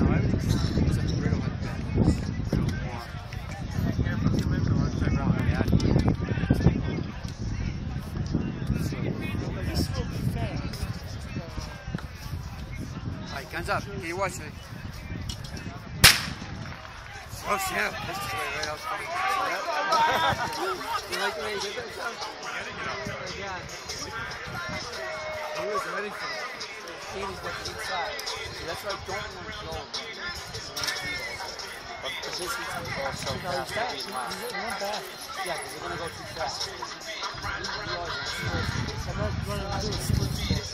everything's fine. Except the griddle had been a little warm. Alright, guns up. Can you watch me? Oh snap! This is right out coming. You like the way you did that, John? Yeah. He was ready for it. And he's got the inside. So that's why I don't want to go. But this he's going to go so fast. He's one fast. Yeah, because they're going to go too fast. I'm not running to do a split.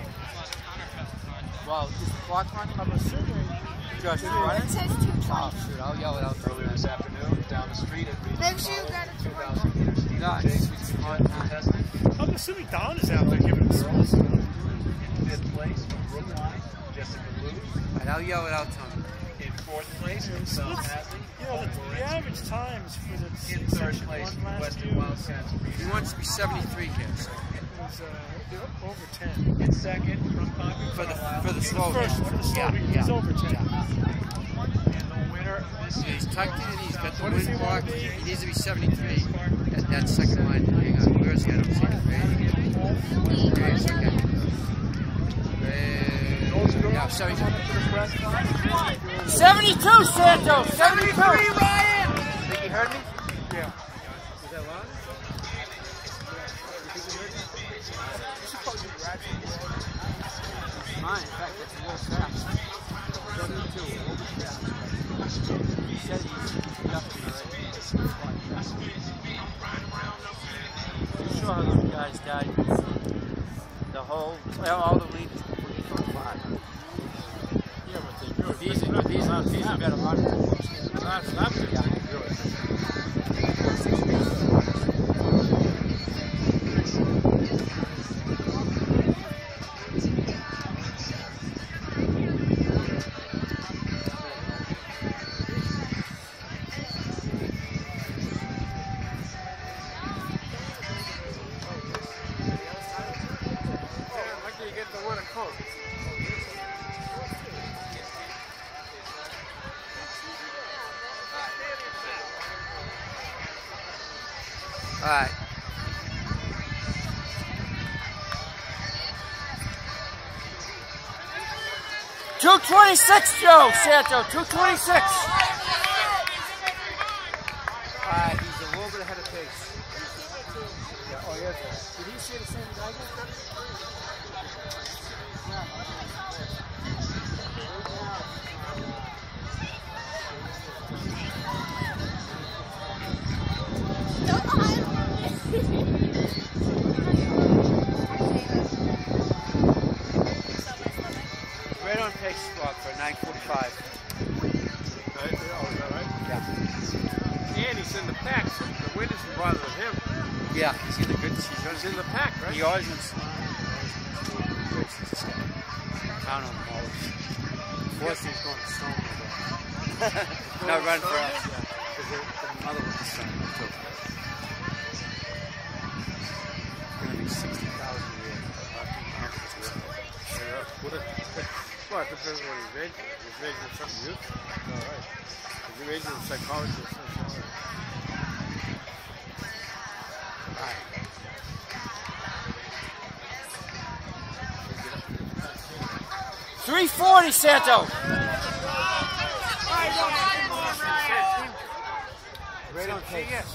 Well, is the clock running? I'm assuming. Josh, you running? It says 220. Oh, shoot, I'll yell it out earlier this afternoon down the street at Make sure you got it 2,000 meters. No, it's hard time. I'm assuming Don is out there giving us girls. Fifth place from Brookline, Jessica Lou. Alright, I'll yell it out to him. In fourth place from South Hadley. You know, the average times for the In third place from Western Wildcats. He wants to be 73 kids. was over 10. In second from Concord, For the slow First, for the slow, he was over 10. And the winner this Yeah, he's tucked in, he's got the What does wind he want block. to be? He needs to be 73. That second line. Hang on, where is he? I don't see it. There he is, okay. Yeah, 72. 72, Santos! 73, Ryan! Think you heard me? Yeah. Is that loud? Mine, in fact, that's a little fast. 72, He said he's nothing already. I'm sure how those guys died. The whole, all the leaders completely from 5. Yeah, but these are better runners. Yeah. 226, Joe Santo, 226. He's a little bit ahead of pace. Yeah, oh, yeah. Did he see the same guy? Right on pace squad for 9:45. Right? Oh, is that right? Yeah. And he's in the pack, so the wind isn't bothering him. Yeah, he's in the good. He's in the pack, right? He always wins. Count on him always. Fourth, he's going to Stone. No run for us. Because the mother was the Stone too. Going to be 60,000 a year. Well, it depends on what he's majoring. If he's majoring in something useful, all right. If he's majoring in psychology or something, all right. 340, Santo. Right on pace. Yes.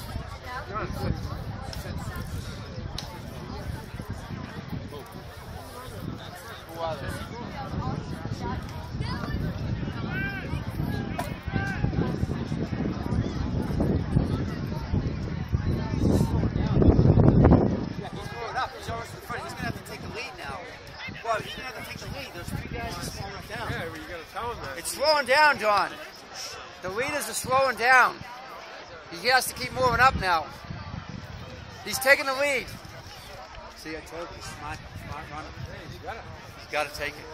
Who are they? It's slowing down, Don. The leaders are slowing down. He has to keep moving up now. He's taking the lead. See, I told you, smart runner. He's got to take it.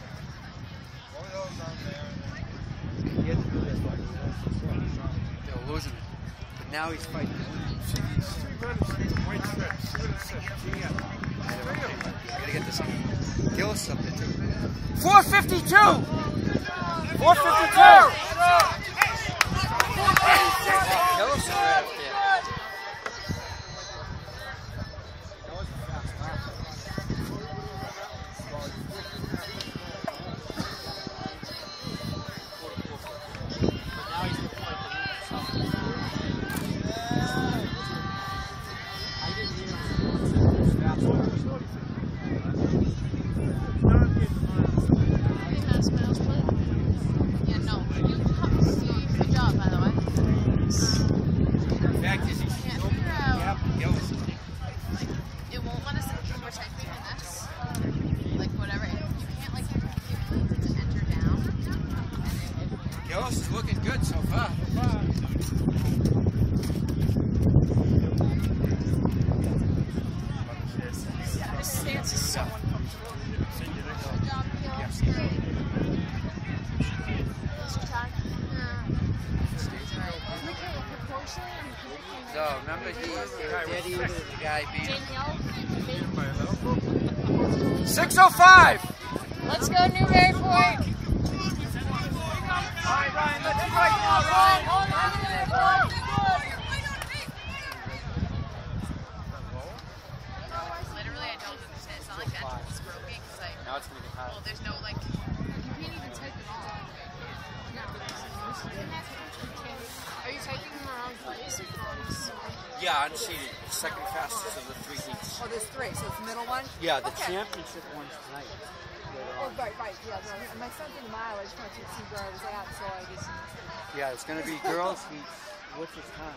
They'll losing it. But now he's fighting. See these 3 runners in the white strips. See what it says? GM. I gotta get this one. Gillis is up there too. 452! 452! Gillis is right up there. Gillis is looking good so far. So remember the guy beat him. 605! Let's go Newburyport! Alright, Ryan, let's fight now, Ryan! Literally, I don't understand. It's not like that. It's broken. It's like, Now it's gonna get hot. well, there's no like. You can't even type it all. Are you typing in the wrong place? Yeah, unseated. Second fastest of the 3 heats. Oh, there's 3, so it's the middle one? Yeah, the Okay. championship one's tonight. Oh, right, yeah. No, my son's in the mile. I just wanted to see where I was at, so I just... Yeah, it's gonna be girls heats. What's his time?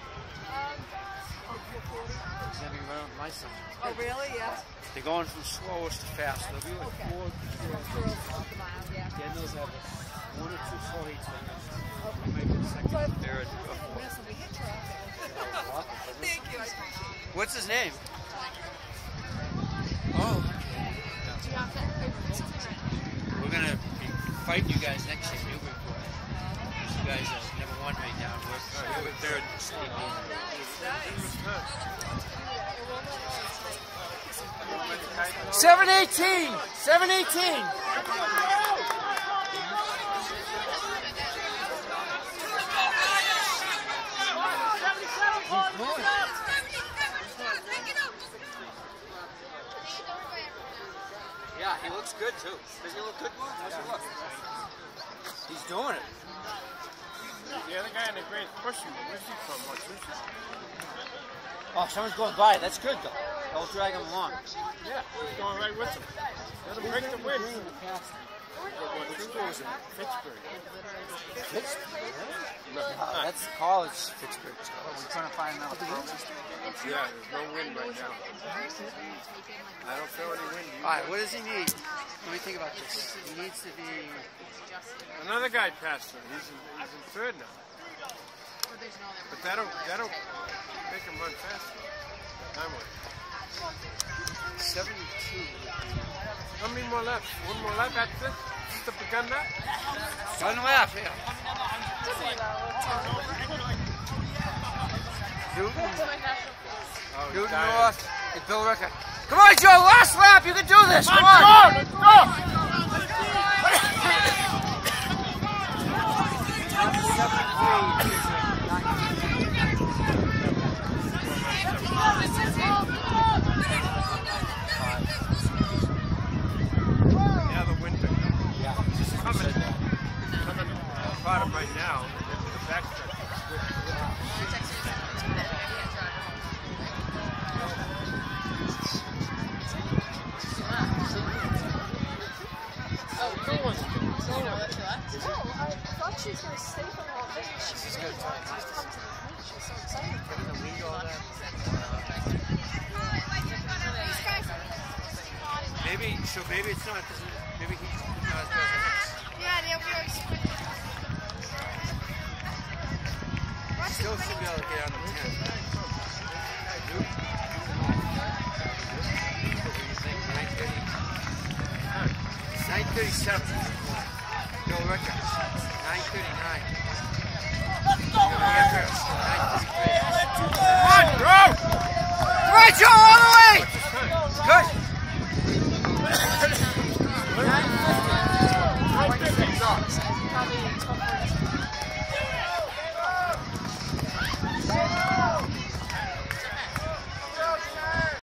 It's gonna be around my son. Oh, really? Yeah. They're going from slowest to fast. There'll be like Okay. 4 Girls off the mile, yeah. Then those have 1 or 2 slow heats. Okay. Maybe the second, But- third, or Yeah, fourth. so we hit traffic. Thank you, I appreciate it. What's his name? Oh. We're gonna be fighting you guys next year, Newburyport. You guys are number 1 right now. We're third in the state. 718! 718! Yeah, he looks good too. Does he look good, Blue? How's he look? He's doing it. The other guy in the green pushing him. Where's he from? What's this? Oh, someone's going by. That's good though. That'll drag him along. Yeah, he's going right with him. Let him break the wind. Pittsburgh. Pittsburgh? That's college Pittsburgh. We're trying to find out. Yeah, there's no wind right now. I don't feel any wind. Alright, what does he need? Let me think about this. He needs to be... Another guy passed him. He's in third now. But that'll make him run faster. Time wise. 72. How many more left? 1 more left after this? Is this the begun now? One left, yeah. Newton. Newton North and Bill Ricker. Come on, Joe, last lap. You can do this. Come on. Let's go! Yeah, the wind picked up. Yeah. Coming bottom right now. The backstretch. She was going to stay for the whole thing. She's going to come to the meet. She was so excited. Maybe it's not because maybe he's not as bad as Yeah, they'll be always. Still should be able to get on the 10. What do you think? 9:30? 9:37. Bill Ricker. 9:39. Let's go! Good.